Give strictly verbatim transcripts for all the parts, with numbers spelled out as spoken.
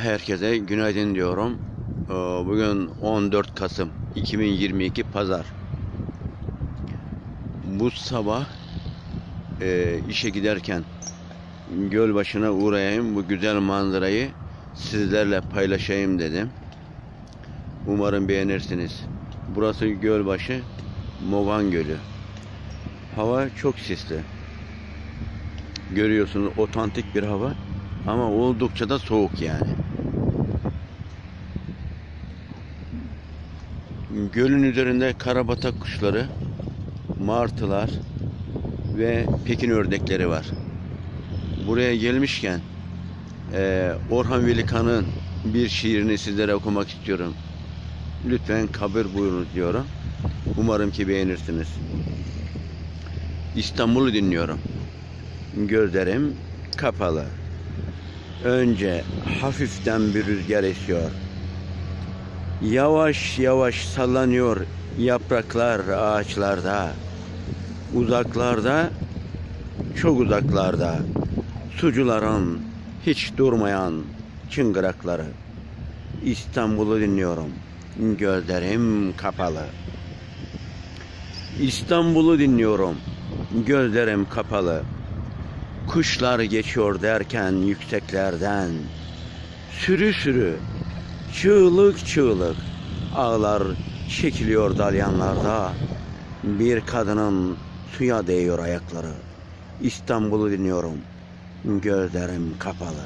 Herkese günaydın diyorum. Bugün on dört Kasım iki bin yirmi iki Pazar. Bu sabah e, işe giderken Gölbaşı'na uğrayayım, bu güzel manzarayı sizlerle paylaşayım dedim. Umarım beğenirsiniz. Burası Gölbaşı, Mogan Gölü. Hava çok sisli. Görüyorsunuz, otantik bir hava ama oldukça da soğuk yani. Gölün üzerinde karabatak kuşları, martılar ve Pekin ördekleri var. Buraya gelmişken e, Orhan Veli-Kanık'ın bir şiirini sizlere okumak istiyorum. Lütfen kabul buyurun diyorum. Umarım ki beğenirsiniz. İstanbul'u dinliyorum. Gözlerim kapalı. Önce hafiften bir rüzgar esiyor. Yavaş yavaş sallanıyor yapraklar ağaçlarda. Uzaklarda, çok uzaklarda, sucuların hiç durmayan çıngırakları. İstanbul'u dinliyorum. Gözlerim kapalı. İstanbul'u dinliyorum. Gözlerim kapalı. Kuşlar geçiyor derken yükseklerden. Sürü sürü, çığlık çığlık ağlar çekiliyor dalyanlarda. Bir kadının suya değiyor ayakları. İstanbul'u dinliyorum. Gözlerim kapalı.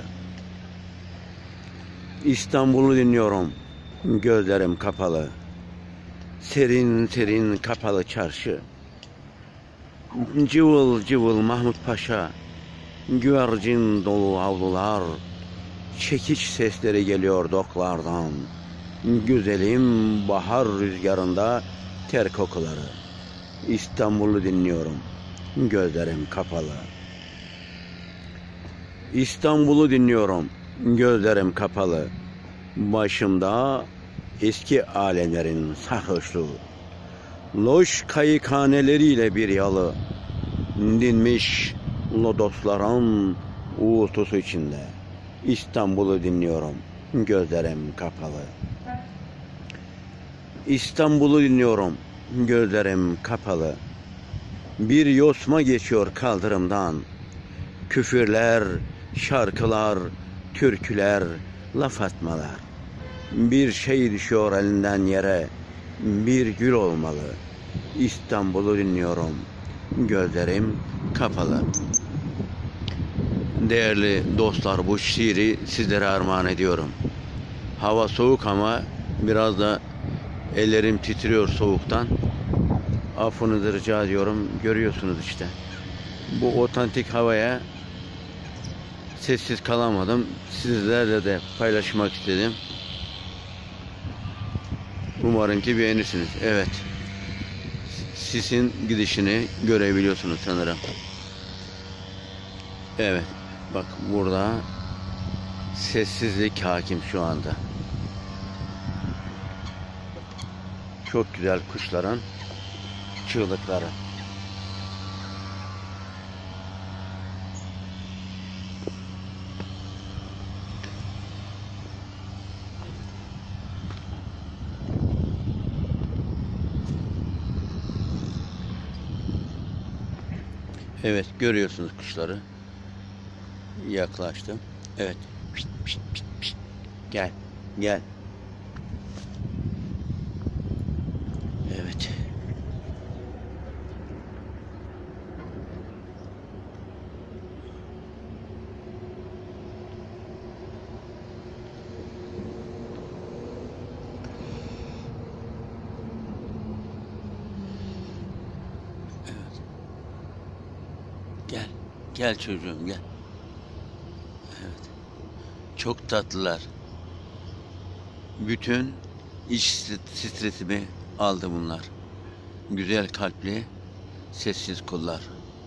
İstanbul'u dinliyorum. Gözlerim kapalı. Serin serin kapalı çarşı. Cıvıl cıvıl Mahmut Paşa. Güvercin dolu avlular. Çekiç sesleri geliyor doklardan. Güzelim bahar rüzgarında ter kokuları. İstanbul'u dinliyorum. Gözlerim kapalı. İstanbul'u dinliyorum. Gözlerim kapalı. Başımda eski alemlerin sarhoşluğu. Loş kayıkhaneleriyle bir yalı. Dinmiş lodosların uğultusu içinde. İstanbul'u dinliyorum. Gözlerim kapalı. İstanbul'u dinliyorum. Gözlerim kapalı. Bir yosma geçiyor kaldırımdan. Küfürler, şarkılar, türküler, laf atmalar. Bir şey düşüyor elinden yere. Bir gül olmalı. İstanbul'u dinliyorum. Gözlerim kapalı. Değerli dostlar, bu şiiri sizlere armağan ediyorum. Hava soğuk ama biraz da ellerim titriyor soğuktan. Affınızı rica ediyorum. Görüyorsunuz işte. Bu otantik havaya sessiz kalamadım. Sizlerle de paylaşmak istedim. Umarım ki beğenirsiniz. Evet. Sisin gidişini görebiliyorsunuz sanırım. Evet. Bak burada sessizlik hakim şu anda. Çok güzel kuşların çığlıkları. Evet, görüyorsunuz kuşları. Yaklaştım. Evet. Pişt, pişt, pişt, pişt. Gel. Gel. Evet. Evet. Gel. Gel çocuğum gel. Evet. Çok tatlılar. Bütün iç stresimi aldı bunlar. Güzel kalpli, sessiz kullar.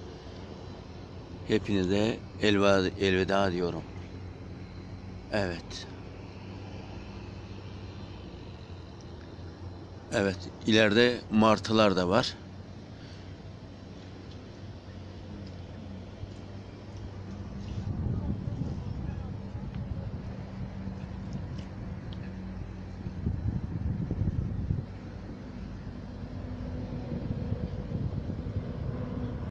Hepinize elveda, elveda diyorum. Evet. Evet, ileride martılar da var.